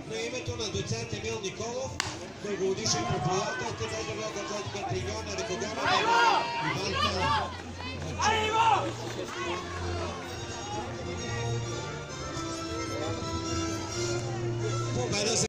на името на доцент Емил Николов, дългогодишен преподавател, педагога за Катригона, Рекогана, Иван Павлов. Победа